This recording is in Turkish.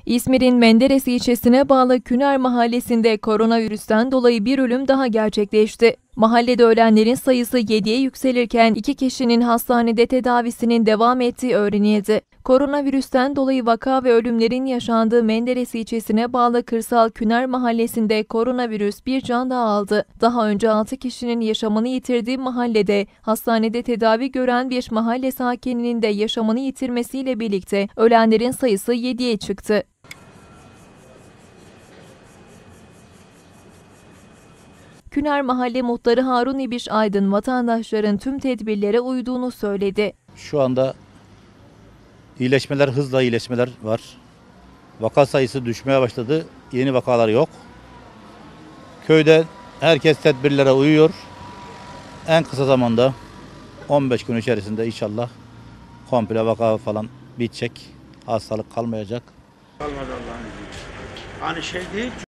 İzmir'in Menderes ilçesine bağlı Küner mahallesinde koronavirüsten dolayı bir ölüm daha gerçekleşti. Mahallede ölenlerin sayısı 7'ye yükselirken 2 kişinin hastanede tedavisinin devam ettiği öğrenildi. Koronavirüsten dolayı vaka ve ölümlerin yaşandığı Menderes ilçesine bağlı Kırsal Küner mahallesinde koronavirüs bir can daha aldı. Daha önce 6 kişinin yaşamını yitirdiği mahallede hastanede tedavi gören bir mahalle sakininin de yaşamını yitirmesiyle birlikte ölenlerin sayısı 7'ye çıktı. Küner Mahalle Muhtarı Harun İbiş Aydın vatandaşların tüm tedbirlere uyduğunu söyledi. Şu anda hızla iyileşmeler var. Vaka sayısı düşmeye başladı. Yeni vakalar yok. Köyde herkes tedbirlere uyuyor. En kısa zamanda 15 gün içerisinde inşallah komple vaka falan bitecek. Hastalık kalmayacak. Kalmadı Allah'ın izniyle. Hani şey değil